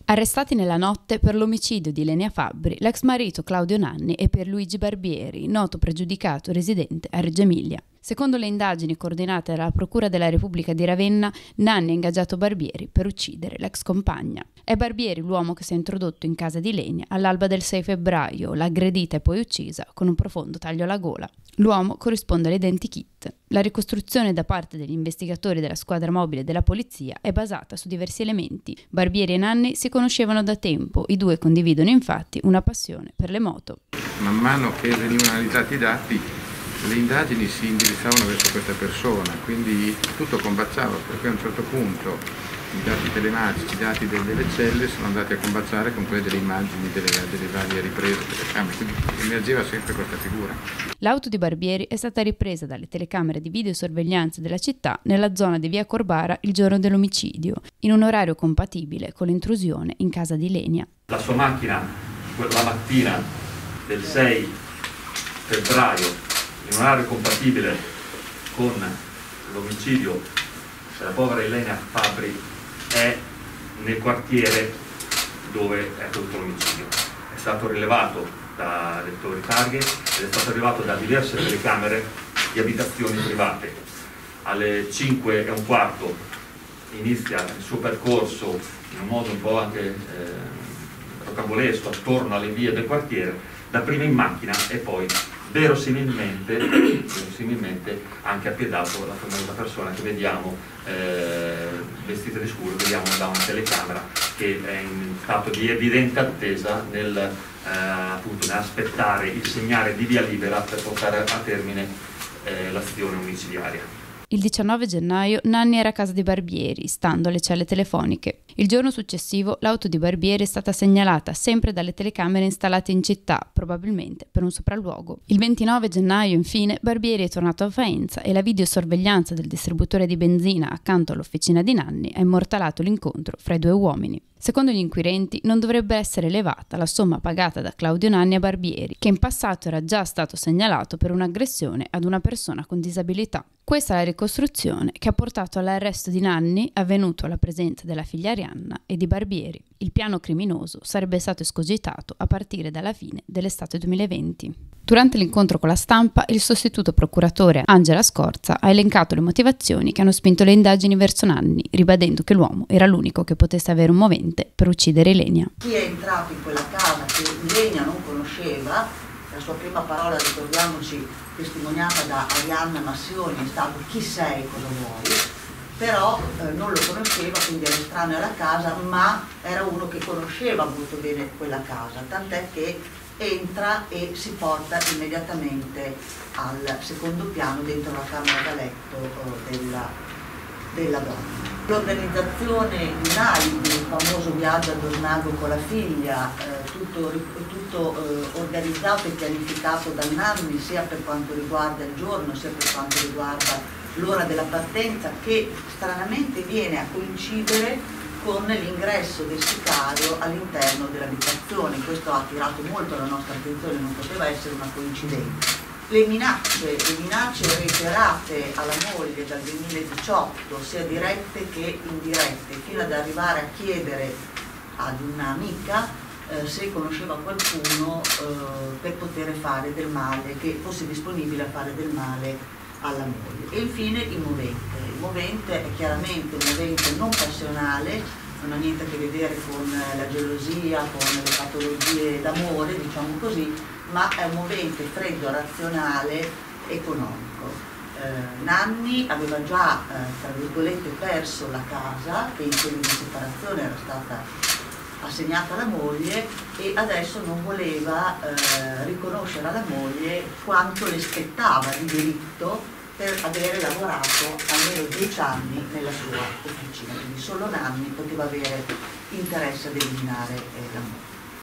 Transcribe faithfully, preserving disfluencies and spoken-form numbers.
Arrestati nella notte per l'omicidio di Ilenia Fabbri, l'ex marito Claudio Nanni e Pierluigi Barbieri, noto pregiudicato residente a Reggio Emilia. Secondo le indagini coordinate dalla Procura della Repubblica di Ravenna, Nanni ha ingaggiato Barbieri per uccidere l'ex compagna. È Barbieri l'uomo che si è introdotto in casa di Ilenia all'alba del sei febbraio, l'ha aggredita e poi uccisa con un profondo taglio alla gola. L'uomo corrisponde all'identikit. La ricostruzione da parte degli investigatori della squadra mobile della polizia è basata su diversi elementi. Barbieri e Nanni si conoscevano da tempo, i due condividono infatti una passione per le moto. Man mano che venivano analizzati i dati, le indagini si indirizzavano verso questa persona, quindi tutto combaciava, perché a un certo punto i dati telematici, i dati delle celle sono andati a combaciare con quelli delle immagini delle, delle varie riprese telecamere, quindi emergeva sempre questa figura. L'auto di Barbieri è stata ripresa dalle telecamere di videosorveglianza della città nella zona di via Corbara il giorno dell'omicidio, in un orario compatibile con l'intrusione in casa di Ilenia. La sua macchina, la mattina del sei febbraio, in un orario compatibile con l'omicidio della povera Ilenia Fabbri, è nel quartiere dove è accaduto l'omicidio. È stato rilevato da lettori targhe ed è stato rilevato da diverse telecamere di abitazioni private. Alle cinque e un quarto inizia il suo percorso in un modo un po' anche eh, rocambolesco attorno alle vie del quartiere, dapprima in macchina e poi verosimilmente, verosimilmente anche appiedato la famosa persona che vediamo eh, vestita di scuro, vediamo da una telecamera che è in stato di evidente attesa nel eh, appunto nell'aspettare il segnale di via libera per portare a termine eh, l'azione omicidiaria. Il diciannove gennaio Nanni era a casa di Barbieri, stando alle celle telefoniche. Il giorno successivo l'auto di Barbieri è stata segnalata sempre dalle telecamere installate in città, probabilmente per un sopralluogo. Il ventinove gennaio, infine, Barbieri è tornato a Faenza e la videosorveglianza del distributore di benzina accanto all'officina di Nanni ha immortalato l'incontro fra i due uomini. Secondo gli inquirenti non dovrebbe essere elevata la somma pagata da Claudio Nanni a Barbieri, che in passato era già stato segnalato per un'aggressione ad una persona con disabilità. Questa è la ricostruzione che ha portato all'arresto di Nanni, avvenuto alla presenza della figlia Arianna, e di Barbieri. Il piano criminoso sarebbe stato escogitato a partire dalla fine dell'estate duemilaventi. Durante l'incontro con la stampa, il sostituto procuratore Angela Scorza ha elencato le motivazioni che hanno spinto le indagini verso Nanni, ribadendo che l'uomo era l'unico che potesse avere un movente per uccidere Ilenia. Chi è entrato in quella casa che Ilenia non conosceva, la sua prima parola, ricordiamoci, testimoniata da Arianna Massioni, è stato "chi sei, cosa vuoi?", però eh, non lo conosceva, quindi era estraneo alla casa, ma era uno che conosceva molto bene quella casa, tant'è che entra e si porta immediatamente al secondo piano dentro la camera da letto eh, della, della donna. L'organizzazione di un alibi, il famoso viaggio a Dornago con la figlia, eh, tutto, tutto eh, organizzato e pianificato da Nanni, sia per quanto riguarda il giorno sia per quanto riguarda l'ora della partenza, che stranamente viene a coincidere con l'ingresso del sicario all'interno dell'abitazione. Questo ha attirato molto la nostra attenzione, non poteva essere una coincidenza. Le minacce, le minacce reiterate alla moglie dal duemiladiciotto, sia dirette che indirette, fino ad arrivare a chiedere ad un'amica eh, se conosceva qualcuno eh, per poter fare del male, che fosse disponibile a fare del male alla moglie. E infine il movente. Il movente è chiaramente un movente non passionale, non ha niente a che vedere con la gelosia, con le patologie d'amore, diciamo così, ma è un movente freddo, razionale, economico. Eh, Nanni aveva già, eh, tra virgolette, perso la casa, che in quello di separazione era stata assegnata alla moglie, e adesso non voleva eh, riconoscere alla moglie quanto le spettava di diritto per avere lavorato almeno dieci anni nella sua officina, quindi solo Nanni poteva avere interesse ad eliminare eh, la moglie.